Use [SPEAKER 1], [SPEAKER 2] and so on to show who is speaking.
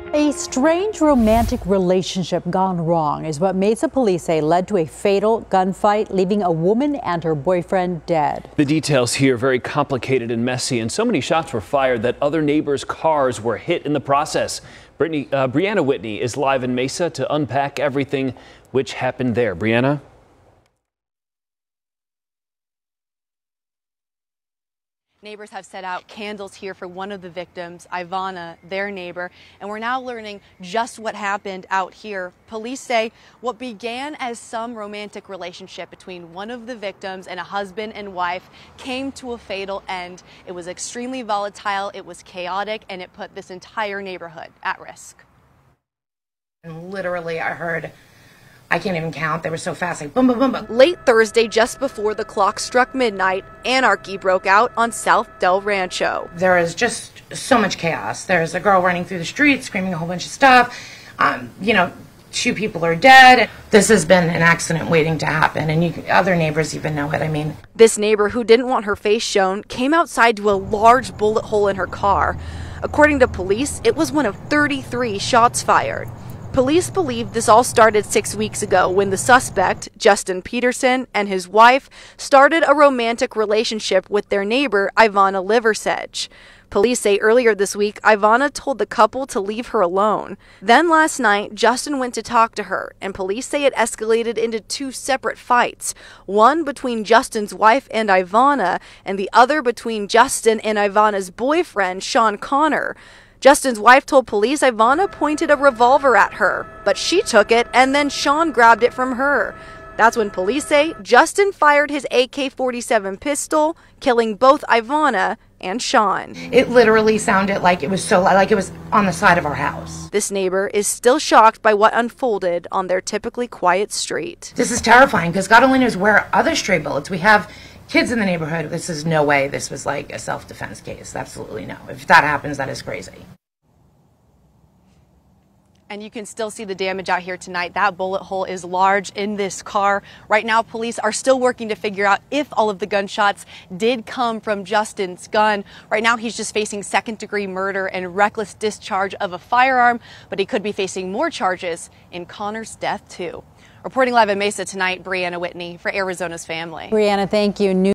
[SPEAKER 1] A strange romantic relationship gone wrong is what Mesa police say led to a fatal gunfight, leaving a woman and her boyfriend dead.
[SPEAKER 2] The details here are very complicated and messy, and so many shots were fired that other neighbors' cars were hit in the process. Brianna Whitney is live in Mesa to unpack everything which happened there. Brianna?
[SPEAKER 3] Neighbors have set out candles here for one of the victims, Ivana, their neighbor, and we're now learning just what happened out here. Police say what began as some romantic relationship between one of the victims and a husband and wife came to a fatal end. It was extremely volatile, it was chaotic, and it put this entire neighborhood at risk.
[SPEAKER 4] And literally, I can't even count. They were so fast, like boom, boom, boom, boom.
[SPEAKER 3] Late Thursday, just before the clock struck midnight, anarchy broke out on South Del Rancho.
[SPEAKER 4] There is just so much chaos. There's a girl running through the streets, screaming a whole bunch of stuff. Two people are dead. This has been an accident waiting to happen, and other neighbors even know it. I mean,
[SPEAKER 3] this neighbor, who didn't want her face shown, came outside to a large bullet hole in her car. According to police, it was one of 33 shots fired. Police believe this all started 6 weeks ago when the suspect, Justin Peterson, and his wife started a romantic relationship with their neighbor, Ivana Liversedge. Police say earlier this week, Ivana told the couple to leave her alone. Then last night, Justin went to talk to her, and police say it escalated into two separate fights, one between Justin's wife and Ivana, and the other between Justin and Ivana's boyfriend, Sean Connor. Justin's wife told police Ivana pointed a revolver at her, but she took it and then Sean grabbed it from her. That's when police say Justin fired his AK-47 pistol, killing both Ivana and Sean.
[SPEAKER 4] It literally sounded like it was on the side of our house.
[SPEAKER 3] This neighbor is still shocked by what unfolded on their typically quiet street.
[SPEAKER 4] This is terrifying because God only knows where other stray bullets. We have kids in the neighborhood. This is no way this was like a self-defense case. Absolutely no. If that happens, that is crazy.
[SPEAKER 3] And you can still see the damage out here tonight. That bullet hole is large in this car. Right now, police are still working to figure out if all of the gunshots did come from Justin's gun. Right now, he's just facing second-degree murder and reckless discharge of a firearm, but he could be facing more charges in Connor's death, too. Reporting live in Mesa tonight, Brianna Whitney for Arizona's Family.
[SPEAKER 1] Brianna, thank you.